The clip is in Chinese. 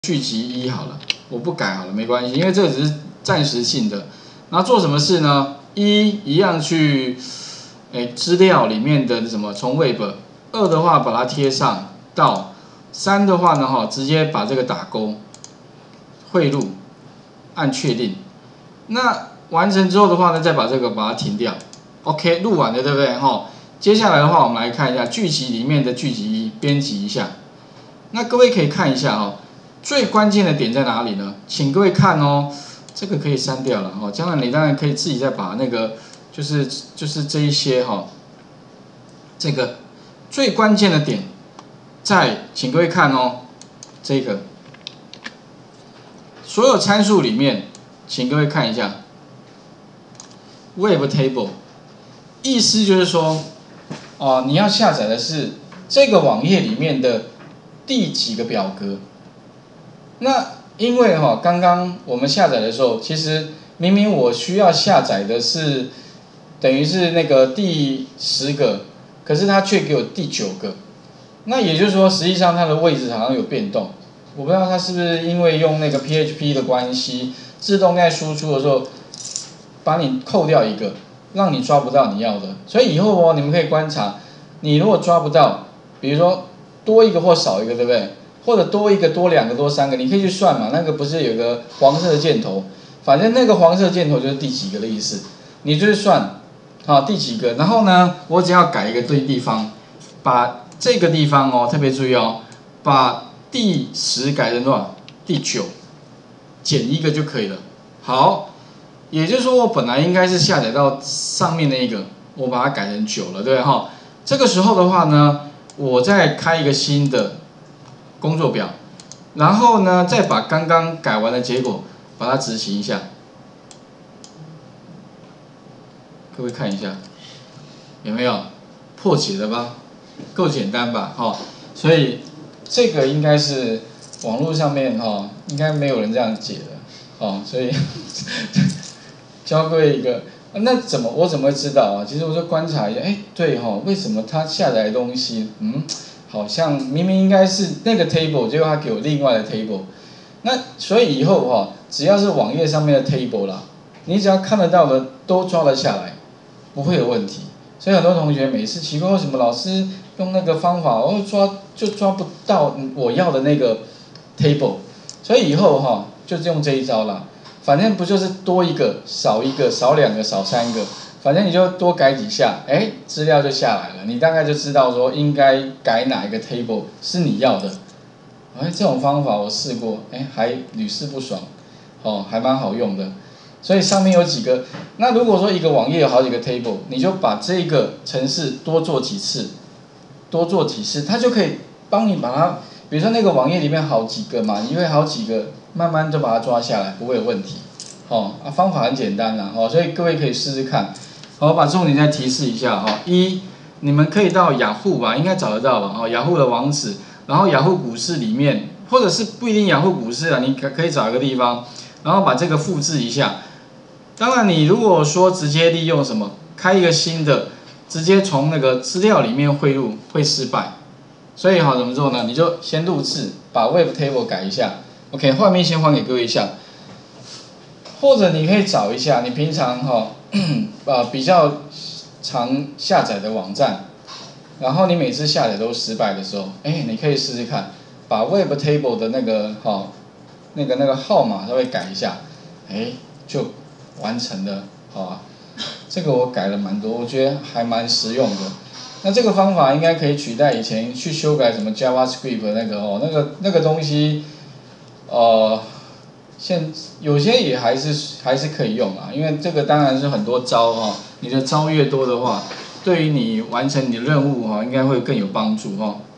聚集1好了，我不改好了，没关系，因为这个只是暂时性的。然后做什么事呢？一样去，资料里面的什么从 Web，2的话把它贴上到，3的话呢直接把这个打勾，汇入，按确定。那完成之后的话呢，再把这个把它停掉。OK， 录完了对不对接下来的话，我们来看一下剧集里面的剧集1，编辑一下。那各位可以看一下最关键的点在哪里呢？请各位看这个可以删掉了将来你当然可以自己再把那个就是这一些这个最关键的点请各位看这个所有参数里面，请各位看一下 Web Table， 意思就是说你要下载的是这个网页里面的第几个表格。那因为刚刚我们下载的时候，其实明明我需要下载的是等于是那个第10个，可是它却给我第9个。那也就是说，实际上它的位置好像有变动。我不知道它是不是因为用那个 PHP 的关系，自动在输出的时候把你扣掉一个，让你抓不到你要的。所以以后你们可以观察，你如果抓不到，比如说多一个或少一个，对不对？或者多1个、多2个、多3个，你可以去算嘛。那个不是有个黄色的箭头，反正那个黄色箭头就是第几个的意思，你就去算，第几个。然后呢，我只要改一个地方，把这个地方特别注意把第10改成多少？第9，减1个就可以了。好，也就是说我本来应该是下载到上面那一个，我把它改成9了，对不对这个时候的话呢，我再开一个新的工作表，然后呢，再把刚刚改完的结果把它执行一下。各位看一下，有没有破解了吧？够简单吧？所以这个应该是网络上面应该没有人这样解的所以教各位一个。那我怎么会知道其实我就观察一下，对为什么他下载的东西好像明明应该是那个 table， 结果他给我另外的 table。那所以以后只要是网页上面的 table 啦，你只要看得到的都抓得下来，不会有问题。所以很多同学每次奇怪为什么老师用那个方法抓不到我要的那个 table， 所以以后就是用这一招啦。反正不就是多1个、少1个、少2个、少3个，反正你就多改几下，资料就下来了，你大概就知道说应该改哪一个 table 是你要的。这种方法我试过，还屡试不爽，还蛮好用的。所以上面有几个，那如果说一个网页有好几个 table， 你就把这个程式多做几次，它就可以帮你把它，比如说那个网页里面好几个嘛，你会好几个，慢慢就把它抓下来，不会有问题。方法很简单啦，所以各位可以试试看。我把重点再提示一下一，你们可以到雅虎吧，应该找得到吧？雅虎的网址，然后雅虎股市里面，或者是不一定雅虎股市你可以找一个地方，然后把这个复制一下。当然，你如果说直接利用什么开一个新的，直接从那个资料里面汇入会失败。所以怎么做呢？你就先录制，把 Web Table 改一下。OK， 画面先还给各位一下。或者你可以找一下你平常比较常下载的网站，然后你每次下载都失败的时候，你可以试试看，把 Web Table 的那个那个号码稍微改一下，就完成了，这个我改了蛮多，我觉得还蛮实用的。那这个方法应该可以取代以前去修改什么 JavaScript 那个东西，有些也还是可以用因为这个当然是很多招你的招越多的话，对于你完成你的任务应该会更有帮助